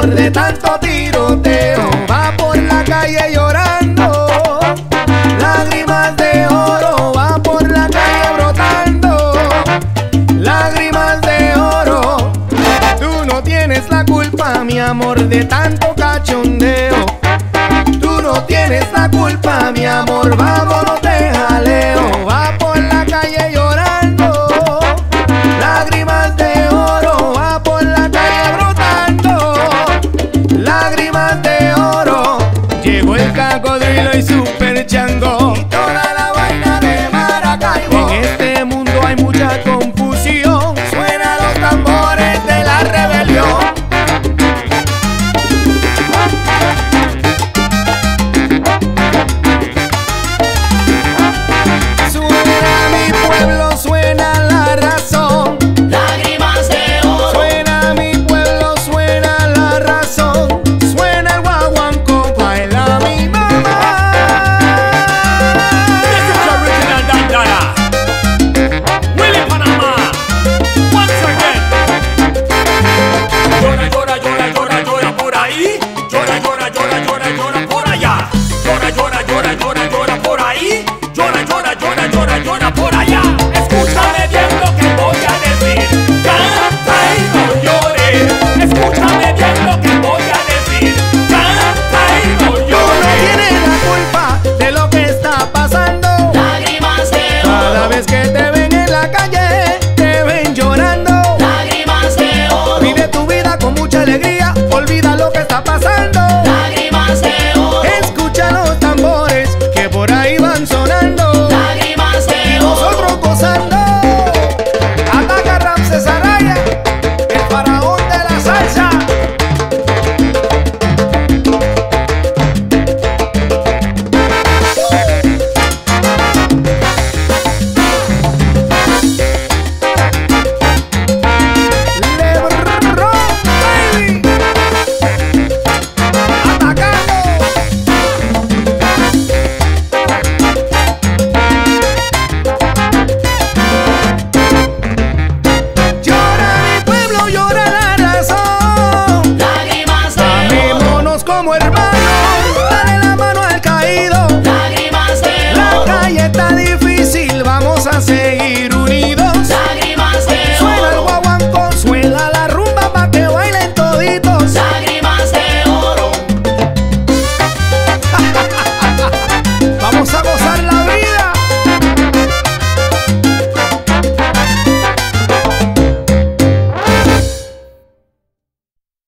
amor de tanto tiroteo. Va por la calle llorando, lágrimas de oro. Va por la calle brotando, lágrimas de oro. Tú no tienes la culpa, mi amor, de tanto cachondeo. Tú no tienes la culpa, mi amor, vámonos de jaleo. Va por la calle llorando, lágrimas de oro. Va por la calle brotando, lágrimas de oro. Llegó el cocodrilo y Super Chango y toda la vaina de Maracaibo. En este mundo hay mucha confusión, suenan los tambores de la rebelión. Llora por allá. Escúchame bien lo que voy a decir. Canta y no llores. Escúchame bien lo que voy a decir. Canta y no llores. Tú no tienes la culpa de lo que está pasando. Lágrimas de oro. Cada vez que te ven en la calle, te ven llorando. Lágrimas de oro. Vive tu vida con mucha alegría, olvida lo que está pasando. Lágrimas de oro. Escucha los tambores que por ahí van sonando. Nosotros gozando. Ataca Ramses Araya, el faraón de la salsa. LeBron, baby, atacando. Como hermanos, dale la mano al caído. Lágrimas de oro. La calle está difícil, vamos a seguir.